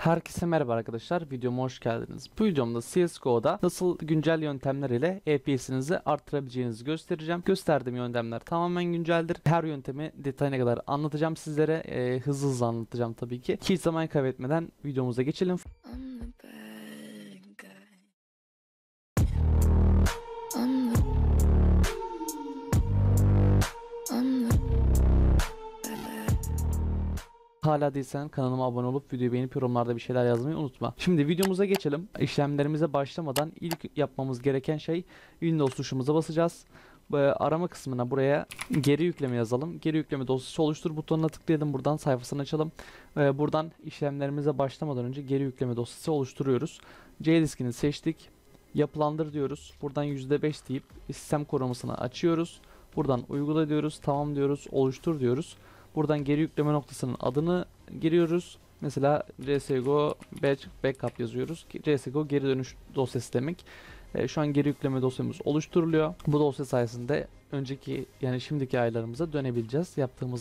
Herkese merhaba arkadaşlar, videoma hoş geldiniz. Bu videomda CSGO'da nasıl güncel yöntemler ile FPS'inizi arttırabileceğinizi göstereceğim. Gösterdiğim yöntemler tamamen günceldir. Her yöntemi detayına kadar anlatacağım sizlere. Hızlı hızlı anlatacağım tabii ki. Hiç zaman kaybetmeden videomuza geçelim. I'm the bad guy. I'm the I'm the Hala değilsen kanalıma abone olup videoyu beğenip yorumlarda bir şeyler yazmayı unutma. Şimdi videomuza geçelim. İşlemlerimize başlamadan ilk yapmamız gereken şey Windows tuşumuza basacağız. Arama kısmına buraya geri yükleme yazalım. Geri yükleme dosyası oluştur butonuna tıklayalım. Buradan sayfasını açalım. Buradan işlemlerimize başlamadan önce geri yükleme dosyası oluşturuyoruz. C diskini seçtik. Yapılandır diyoruz. Buradan %5 deyip sistem korumasını açıyoruz. Buradan uygula diyoruz. Tamam diyoruz. Oluştur diyoruz. Buradan geri yükleme noktasının adını giriyoruz. Mesela CSGO batch backup yazıyoruz. CSGO geri dönüş dosyası demek. Şu an geri yükleme dosyamız oluşturuluyor. Bu dosya sayesinde önceki yani şimdiki ayarlarımıza dönebileceğiz. Yaptığımız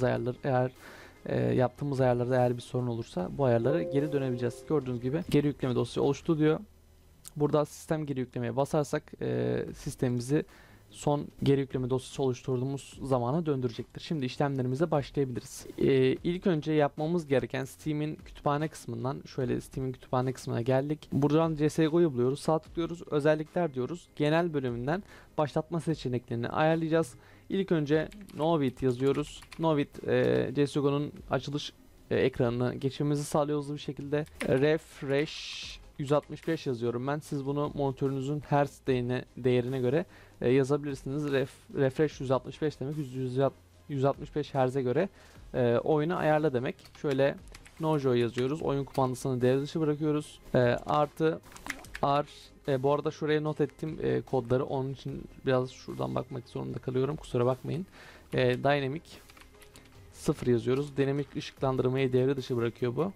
ayarlarda eğer bir sorun olursa bu ayarlara geri dönebileceğiz. Gördüğünüz gibi geri yükleme dosyası oluştu diyor. Burada sistem geri yüklemeye basarsak sistemimizi son geri yükleme dosyası oluşturduğumuz zamana döndürecektir. Şimdi işlemlerimize başlayabiliriz. İlk önce yapmamız gereken Steam'in kütüphane kısmından şöyle Steam'in kütüphane kısmına geldik. Buradan CSGO'yu buluyoruz. Sağ tıklıyoruz. Özellikler diyoruz. Genel bölümünden başlatma seçeneklerini ayarlayacağız. İlk önce Novit yazıyoruz. Novit CSGO'nun açılış ekranını geçmemizi sağlıyor hızlı bir şekilde. Refresh 165 yazıyorum ben. Siz bunu monitörünüzün hertz değerine göre yazabilirsiniz. Refresh 165 demek. 165 Hz'e göre oyunu ayarla demek. Şöyle Nojo yazıyoruz. Oyun kumandasını devre dışı bırakıyoruz. Artı R bu arada şuraya not ettim kodları. Onun için biraz şuradan bakmak zorunda kalıyorum. Kusura bakmayın. Dynamic 0 yazıyoruz. Dinamik ışıklandırmayı devre dışı bırakıyor bu.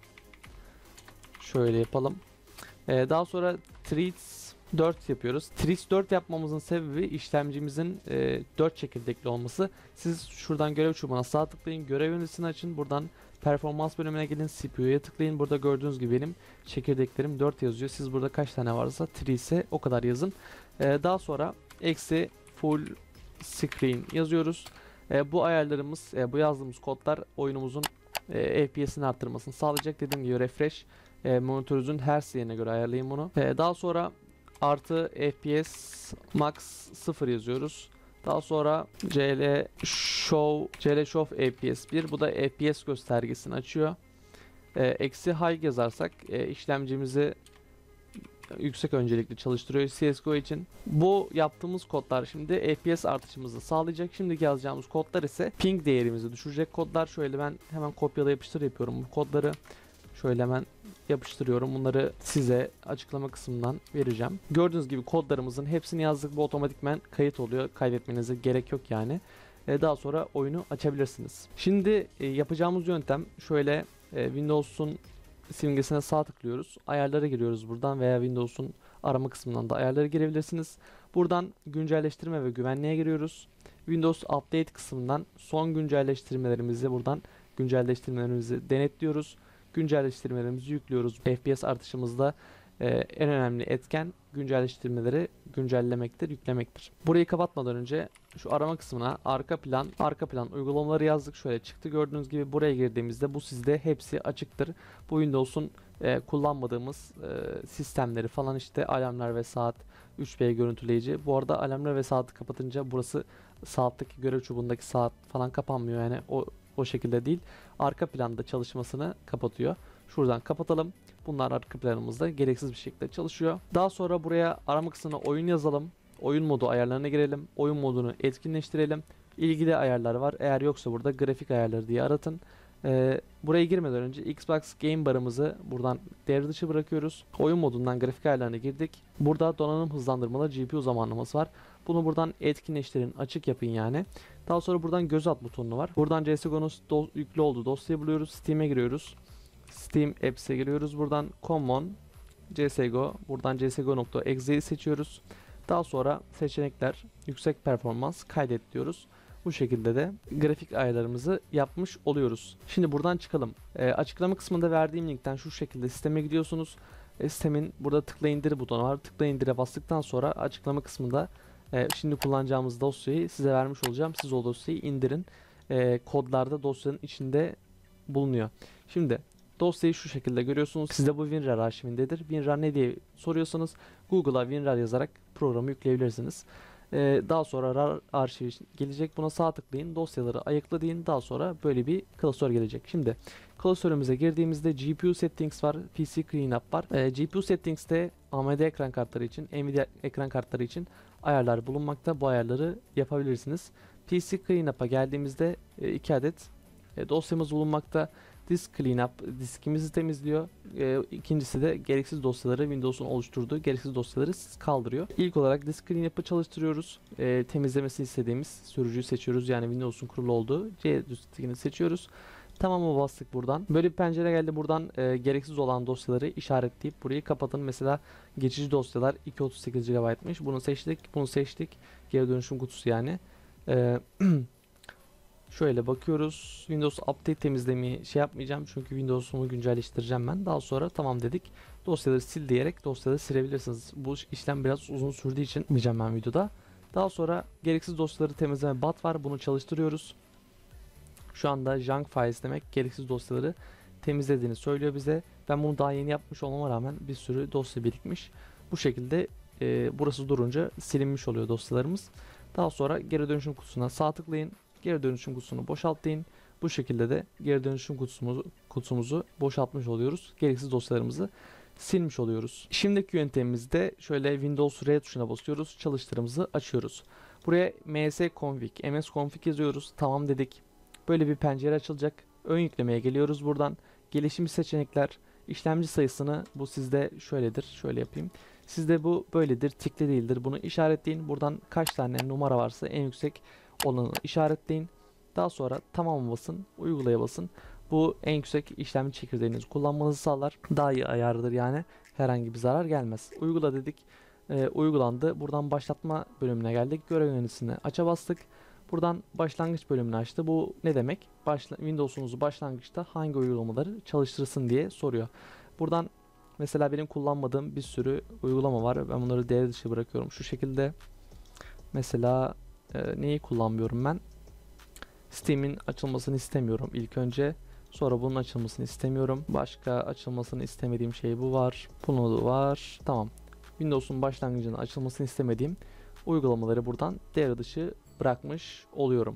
Şöyle yapalım. Daha sonra Treats 4 yapıyoruz. Treats 4 yapmamızın sebebi işlemcimizin 4 çekirdekli olması. Siz şuradan görev çubuğuna sağ tıklayın. Görev yöneticisini açın. Buradan performans bölümüne gelin. CPU'ya tıklayın. Burada gördüğünüz gibi benim çekirdeklerim 4 yazıyor. Siz burada kaç tane varsa Treats'e o kadar yazın. Daha sonra eksi full screen yazıyoruz. Bu ayarlarımız, bu yazdığımız kodlar oyunumuzun FPS'ini arttırmasını sağlayacak. Dediğim gibi refresh monitörünüzün hertz yerine göre ayarlayın bunu. Daha sonra artı FPS max 0 yazıyoruz. Daha sonra CL show FPS 1, bu da FPS göstergesini açıyor. Eksi high yazarsak işlemcimizi yüksek öncelikli çalıştırıyor CSGO için. Bu yaptığımız kodlar şimdi FPS artışımızı sağlayacak. Şimdiki yazacağımız kodlar ise ping değerimizi düşürecek kodlar. Şöyle ben hemen kopyala yapıştır yapıyorum bu kodları. Şöyle hemen yapıştırıyorum. Bunları size açıklama kısmından vereceğim. Gördüğünüz gibi kodlarımızın hepsini yazdık. Bu otomatikmen kayıt oluyor. Kaydetmenize gerek yok yani. Daha sonra oyunu açabilirsiniz. Şimdi yapacağımız yöntem şöyle Windows'un simgesine sağ tıklıyoruz. Ayarlara giriyoruz buradan veya Windows'un arama kısmından da ayarlara girebilirsiniz. Buradan güncelleştirme ve güvenliğe giriyoruz. Windows Update kısmından son güncelleştirmelerimizi buradan denetliyoruz. Güncelleştirmelerimizi yüklüyoruz. FPS artışımızda en önemli etken güncelleştirmeleri güncellemektir, yüklemektir. Burayı kapatmadan önce şu arama kısmına arka plan uygulamaları yazdık. Şöyle çıktı gördüğünüz gibi buraya girdiğimizde bu sizde hepsi açıktır. Bu Windows'un kullanmadığımız sistemleri falan işte alarmlar ve saat 3B görüntüleyici. Bu arada alarmlar ve saati kapatınca burası saatteki görev çubuğundaki saat falan kapanmıyor yani o şekilde değil. Arka planda çalışmasını kapatıyor. Şuradan kapatalım. Bunlar arka planımızda gereksiz bir şekilde çalışıyor. Daha sonra buraya arama kısmına oyun yazalım. Oyun modu ayarlarına girelim. Oyun modunu etkinleştirelim. İlgili ayarlar var. Eğer yoksa burada grafik ayarları diye aratın. Buraya girmeden önce Xbox Game Bar'ımızı buradan devre dışı bırakıyoruz. Oyun modundan grafik ayarlarına girdik. Burada donanım hızlandırmalı GPU zamanlaması var. Bunu buradan etkinleştirin, açık yapın yani. Daha sonra buradan göz at butonu var. Buradan CSGO'nun yüklü olduğu dosyayı buluyoruz. Steam'e giriyoruz. Steam Apps'e giriyoruz. Buradan Common CSGO. Buradan csgo.exe'yi seçiyoruz. Daha sonra seçenekler yüksek performans kaydet diyoruz. Bu şekilde de grafik ayarlarımızı yapmış oluyoruz. Şimdi buradan çıkalım. Açıklama kısmında verdiğim linkten şu şekilde sisteme gidiyorsunuz. Sistemin burada tıkla indir butonu var. Tıkla indire bastıktan sonra açıklama kısmında şimdi kullanacağımız dosyayı size vermiş olacağım. Siz o dosyayı indirin. Kodlarda dosyanın içinde bulunuyor. Şimdi dosyayı şu şekilde görüyorsunuz. Sizde bu WinRAR arşivindedir. WinRAR ne diye soruyorsanız Google'a WinRAR yazarak programı yükleyebilirsiniz. Daha sonra RAR arşivi gelecek. Buna sağ tıklayın. Dosyaları ayıkla deyin. Daha sonra böyle bir klasör gelecek. Şimdi klasörümüze girdiğimizde GPU settings var. PC cleanup var. GPU settings'te AMD ekran kartları için, Nvidia ekran kartları için ayarlar bulunmakta. Bu ayarları yapabilirsiniz. PC cleanup'a geldiğimizde 2 adet dosyamız bulunmakta. Disk Cleanup diskimizi temizliyor. İkincisi de gereksiz dosyaları, Windows'un oluşturduğu gereksiz dosyaları kaldırıyor. İlk olarak Disk Cleanup'ı çalıştırıyoruz. Temizlemesini istediğimiz sürücüyü seçiyoruz. Yani Windows'un kurulu olduğu C diskini seçiyoruz. Tamam'a bastık buradan. Böyle bir pencere geldi. Buradan gereksiz olan dosyaları işaretleyip burayı kapatın. Mesela geçici dosyalar 238 GB'mış. Bunu seçtik. Bunu seçtik. Geri dönüşüm kutusu yani. Şöyle bakıyoruz. Windows Update temizlemeyi yapmayacağım. Çünkü Windows'umu güncelleştireceğim ben. Daha sonra tamam dedik. Dosyaları sil diyerek dosyaları silebilirsiniz. Bu işlem biraz uzun sürdüğü için yapmayacağım ben videoda. Daha sonra gereksiz dosyaları temizleme bot var. Bunu çalıştırıyoruz. Şu anda junk files demek gereksiz dosyaları temizlediğini söylüyor bize. Ben bunu daha yeni yapmış olmama rağmen bir sürü dosya birikmiş. Bu şekilde burası durunca silinmiş oluyor dosyalarımız. Daha sonra geri dönüşüm kutusuna sağ tıklayın. Geri dönüşüm kutusunu boşalt deyin. Bu şekilde de geri dönüşüm kutumuzu boşaltmış oluyoruz. Gereksiz dosyalarımızı silmiş oluyoruz. Şimdiki yöntemimizde şöyle Windows R tuşuna basıyoruz. Çalıştırımızı açıyoruz. Buraya msconfig yazıyoruz. Tamam dedik. Böyle bir pencere açılacak. Ön yüklemeye geliyoruz buradan. Gelişmiş seçenekler, işlemci sayısını bu sizde şöyledir. Şöyle yapayım. Sizde bu böyledir, tikli değildir. Bunu işaretleyin. Buradan kaç tane numara varsa en yüksek olanı işaretleyin. Daha sonra tamam basın, uygulaya basın. Bu en yüksek işlemci çekirdeğinizi kullanmanızı sağlar. Daha iyi ayardır yani. Herhangi bir zarar gelmez. Uygula dedik. Uygulandı. Buradan başlatma bölümüne geldik. Görev yöneticisini aça bastık. Buradan başlangıç bölümünü açtı. Bu ne demek? Windows'unuzu başlangıçta hangi uygulamaları çalıştırsın diye soruyor. Buradan mesela benim kullanmadığım bir sürü uygulama var. Ben bunları devre dışı bırakıyorum. Şu şekilde mesela neyi kullanmıyorum ben? Steam'in açılmasını istemiyorum ilk önce. Sonra bunun açılmasını istemiyorum. Başka açılmasını istemediğim şey bu var. Bunu var. Tamam. Windows'un başlangıcının açılmasını istemediğim uygulamaları buradan devre dışı bırakmış oluyorum.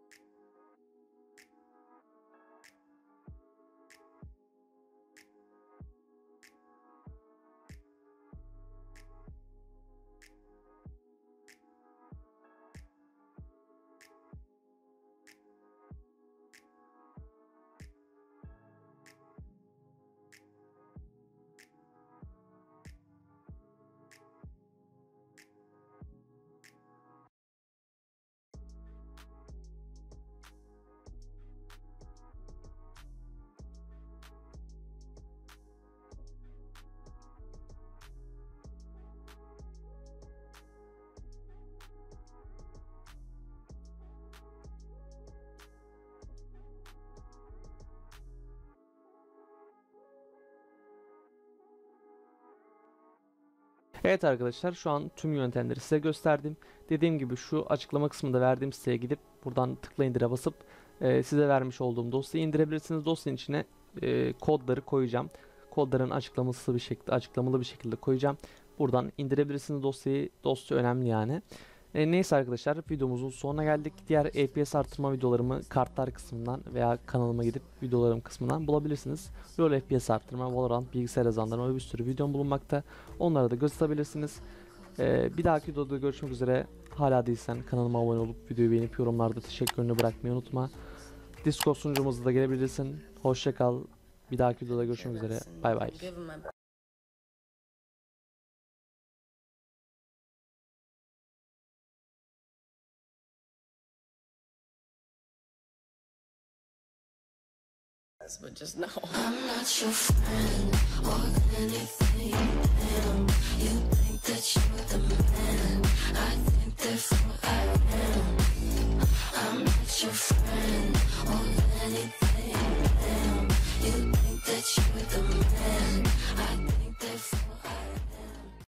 Evet arkadaşlar, şu an tüm yöntemleri size gösterdim. Dediğim gibi şu açıklama kısmında verdiğim siteye gidip buradan tıkla indire basıp size vermiş olduğum dosyayı indirebilirsiniz. Dosyanın içine kodları koyacağım. Kodların açıklamalı bir şekilde koyacağım. Buradan indirebilirsiniz dosyayı. Dosya önemli yani. Neyse arkadaşlar, videomuzun sonuna geldik. Diğer FPS artırma videolarımı kartlar kısmından veya kanalıma gidip videolarım kısmından bulabilirsiniz. LoL FPS artırma, Valorant, bilgisayar hızlandırma ve bir sürü videom bulunmakta. Onlara da göz atabilirsiniz. Bir dahaki videoda görüşmek üzere. Hala değilsen kanalıma abone olup videoyu beğenip yorumlarda teşekkürünü bırakmayı unutma. Discord sunucumuza da gelebilirsin. Hoşça kal. Bir dahaki videoda görüşmek üzere. Bay bay. But just know I'm not your friend or